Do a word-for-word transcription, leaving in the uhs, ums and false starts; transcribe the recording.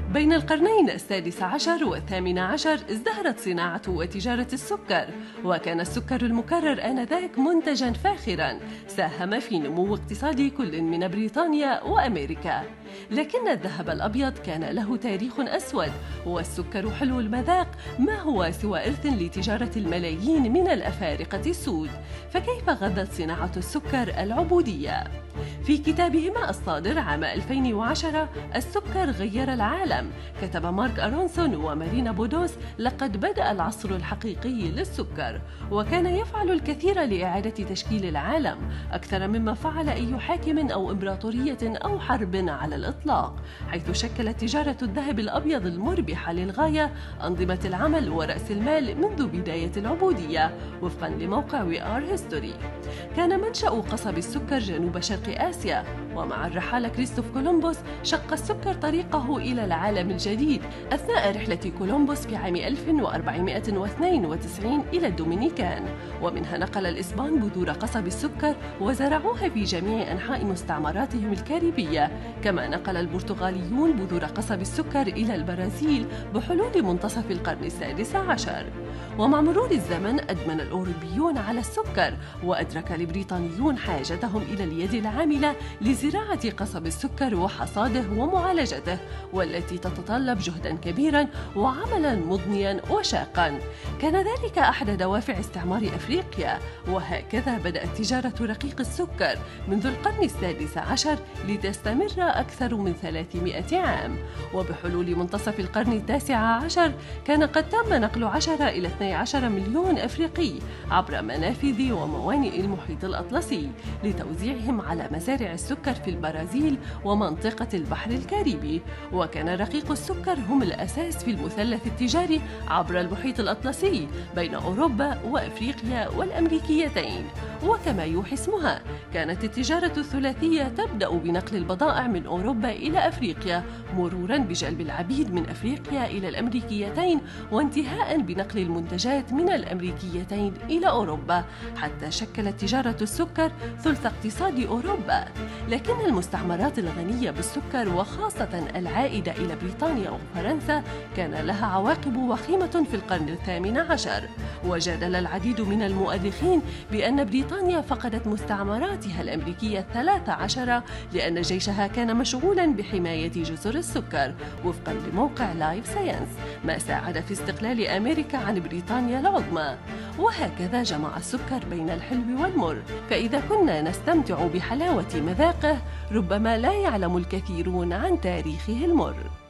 بين القرنين السادس عشر والثامن عشر ازدهرت صناعة وتجارة السكر، وكان السكر المكرر آنذاك منتجاً فاخراً ساهم في نمو اقتصاد كل من بريطانيا وأمريكا. لكن الذهب الأبيض كان له تاريخ أسود، والسكر حلو المذاق ما هو سوى إرث لتجارة الملايين من الأفارقة السود، فكيف غذت صناعة السكر العبودية؟ في كتابهما الصادر عام ألفين وعشرة السكر غير العالم، كتب مارك أرونسون ومارينا بودوس: لقد بدأ العصر الحقيقي للسكر، وكان يفعل الكثير لإعادة تشكيل العالم أكثر مما فعل أي حاكم أو إمبراطورية أو حرب على الإطلاق، حيث شكلت تجارة الذهب الأبيض المربحة للغاية أنظمة العمل ورأس المال منذ بداية العبودية، وفقا لموقع وي آر هيستوري. كان منشأ قصب السكر جنوب شرق آسيا، ومع الرحالة كريستوف كولومبوس شق السكر طريقه إلى العالم الجديد أثناء رحلة كولومبوس في عام ألف وأربعمائة واثنين وتسعين إلى الدومينيكان، ومنها نقل الإسبان بذور قصب السكر وزرعوها في جميع أنحاء مستعمراتهم الكاريبية، كما نقل البرتغاليون بذور قصب السكر إلى البرازيل بحلول منتصف القرن السادس عشر. ومع مرور الزمن أدمن الأوروبيون على السكر، وأدرك البريطانيون حاجتهم إلى اليد العاملة لزراعة قصب السكر وحصاده ومعالجته، والتي تتطلب جهداً كبيراً وعملاً مضنياً وشاقاً. كان ذلك أحد دوافع استعمار أفريقيا، وهكذا بدأت تجارة رقيق السكر منذ القرن السادس عشر لتستمر أكثر من ثلاثمائة عام. وبحلول منتصف القرن التاسع عشر كان قد تم نقل عشرة إلى اثني عشر مليون أفريقي عبر منافذ وموانئ المحيط الأطلسي لتوزيعهم على مزارع السكر في البرازيل ومنطقة البحر الكاريبي. وكان رقيق السكر هم الأساس في المثلث التجاري عبر المحيط الأطلسي بين أوروبا وأفريقيا والأمريكيتين. وكما يوحي اسمها، كانت التجارة الثلاثية تبدأ بنقل البضائع من أوروبا إلى أفريقيا، مروراً بجلب العبيد من أفريقيا إلى الأمريكيتين، وانتهاءً بنقل المنتجات من الأمريكيتين إلى أوروبا، حتى شكلت تجارة السكر ثلث اقتصاد أوروبا. لكن المستعمرات الغنية بالسكر وخاصة العائدة إلى بريطانيا وفرنسا كان لها عواقب وخيمة في القرن الثامن عشر، وجادل العديد من المؤرخين بأن بريطانيا فقدت مستعمراتها الأمريكية الثلاث عشرة لأن جيشها كان مشغولا بحماية جزر السكر، وفقا لموقع لايف ساينس، ما ساعد في استقلال أمريكا عن بريطانيا العظمى. وهكذا جمع السكر بين الحلو والمر، فإذا كنا نستمتع بحلاوة مذاقه ربما لا يعلم الكثيرون عن تاريخه المر.